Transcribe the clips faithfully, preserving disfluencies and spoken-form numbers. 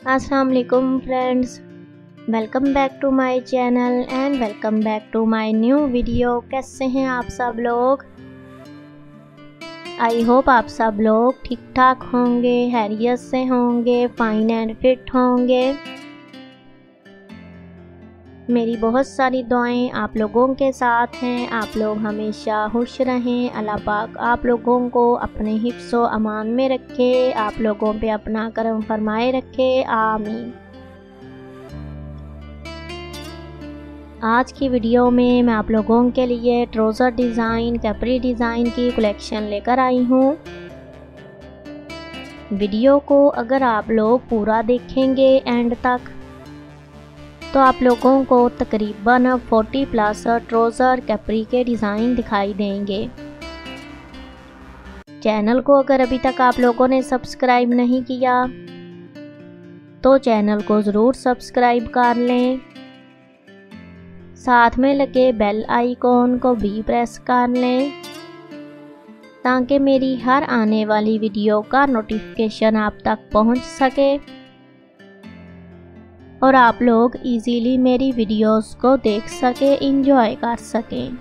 अस्सलाम वालेकुम friends, welcome back to my channel and welcome back to my new video. कैसे हैं आप सब लोग? आई होप आप सब लोग ठीक ठाक होंगे, हैरियत से होंगे, फाइन एंड फिट होंगे। मेरी बहुत सारी दुआएं आप लोगों के साथ हैं। आप लोग हमेशा खुश रहें। अल्लाह पाक आप लोगों को अपने हिफ्ज़ व अमान में रखे, आप लोगों पे अपना करम फरमाए रखे, आमीन। आज की वीडियो में मैं आप लोगों के लिए ट्राउज़र डिज़ाइन, कैपरी डिज़ाइन की कलेक्शन लेकर आई हूँ। वीडियो को अगर आप लोग पूरा देखेंगे एंड तक तो आप लोगों को तकरीबन चालीस प्लस ट्राउज़र कैपरी के डिज़ाइन दिखाई देंगे। चैनल को अगर अभी तक आप लोगों ने सब्सक्राइब नहीं किया तो चैनल को ज़रूर सब्सक्राइब कर लें। साथ में लगे बेल आइकॉन को भी प्रेस कर लें ताकि मेरी हर आने वाली वीडियो का नोटिफिकेशन आप तक पहुंच सके और आप लोग इजीली मेरी वीडियोस को देख सके, एंजॉय कर सकें।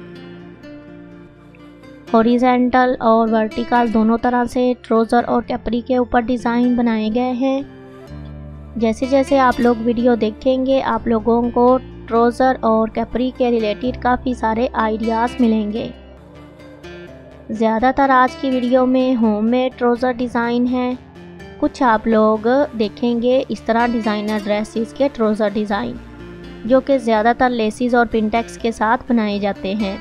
हॉरिजॉन्टल और वर्टिकल दोनों तरह से ट्राउज़र और कैपरी के ऊपर डिज़ाइन बनाए गए हैं। जैसे जैसे आप लोग वीडियो देखेंगे आप लोगों को ट्राउज़र और कैपरी के रिलेटेड काफ़ी सारे आइडियाज़ मिलेंगे। ज़्यादातर आज की वीडियो में होममेड ट्राउज़र डिज़ाइन है। कुछ आप लोग देखेंगे इस तरह डिज़ाइनर ड्रेसेस के ट्राउज़र डिज़ाइन जो कि ज़्यादातर लेसिस और पिनटेक्स के साथ बनाए जाते हैं।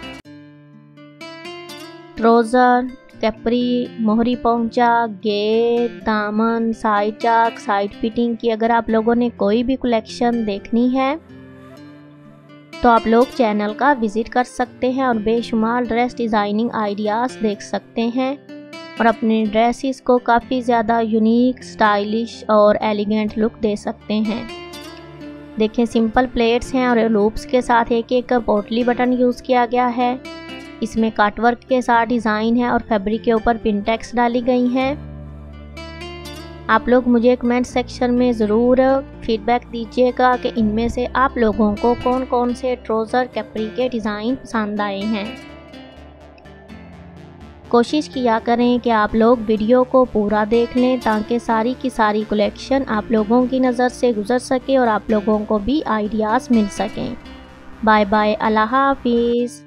ट्राउज़र, कैपरी, मोहरी पहुंचा, गेट, दामन, साइड चाक, साइड फिटिंग की अगर आप लोगों ने कोई भी कलेक्शन देखनी है तो आप लोग चैनल का विज़िट कर सकते हैं और बेशुमार ड्रेस डिज़ाइनिंग आइडियाज़ देख सकते हैं और अपने ड्रेसेस को काफ़ी ज़्यादा यूनिक, स्टाइलिश और एलिगेंट लुक दे सकते हैं। देखें सिंपल प्लेट्स हैं और लूप्स के साथ एक एक पोटली बटन यूज़ किया गया है। इसमें कट वर्क के साथ डिज़ाइन है और फैब्रिक के ऊपर पिनटेक्स डाली गई हैं। आप लोग मुझे कमेंट सेक्शन में ज़रूर फीडबैक दीजिएगा कि इनमें से आप लोगों को कौन कौन से ट्राउज़र कैपरी के डिज़ाइन पसंद आए हैं। कोशिश किया करें कि आप लोग वीडियो को पूरा देख लें ताकि सारी की सारी कलेक्शन आप लोगों की नज़र से गुजर सके और आप लोगों को भी आइडियाज़ मिल सकें। बाय बाय, अल्लाह हाफिज़।